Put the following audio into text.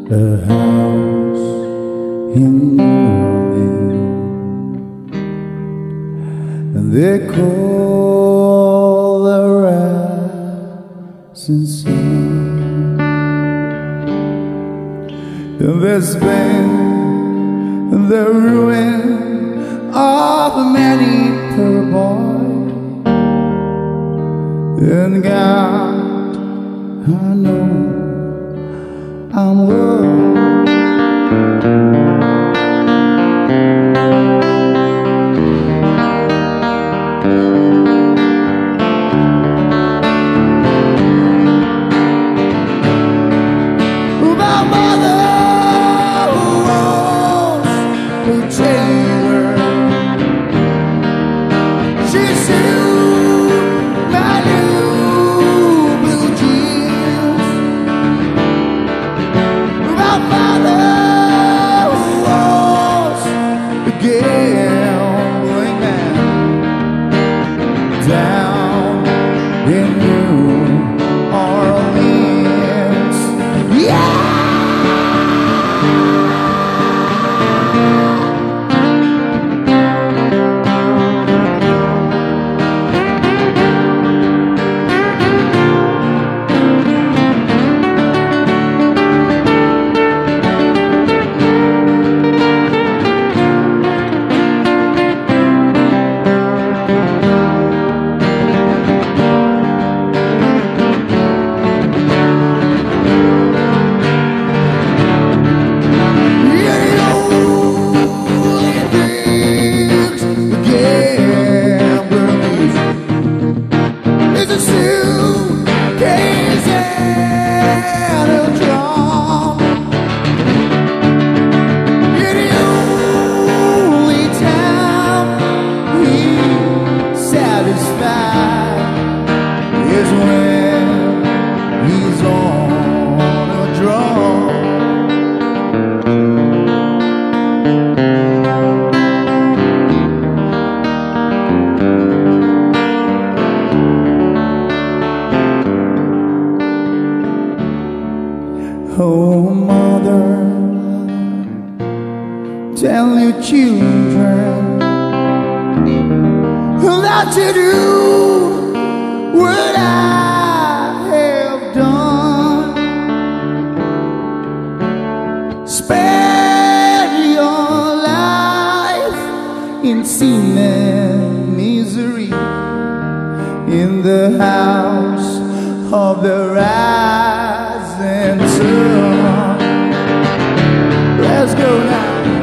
a house in New Orleans, and they call the rising sun. And there's been the ruin of many poor boys, and God, I know I'm worth. My mother was a tailor. She sewed my new blue jeans. My father was a gambling man down in New Orleans. Yeah! Is when he's on a drum. Oh, mother, tell your children not to do what I have done. Spend your life in sin and misery in the house of the rising sun. Let's go now.